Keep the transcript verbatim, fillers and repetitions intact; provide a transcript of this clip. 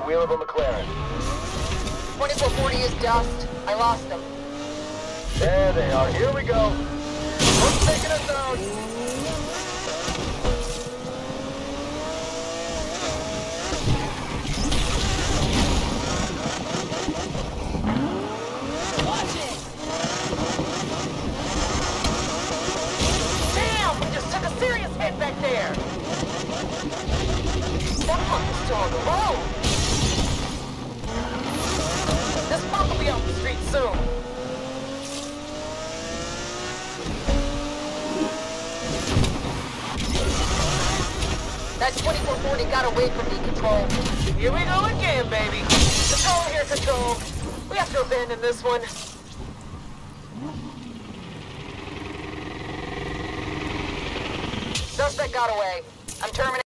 wheel of a McLaren. twenty-four forty is dust. I lost them. There they are. Here we go. What's taking us out? Watch it! Damn! We just took a serious hit back there. That pump is still on the road. This pump will be off the street soon. That twenty-four forty got away from me, Control. Here we go again, baby. Control here, Control. We have to abandon this one. Suspect got away. I'm terminating.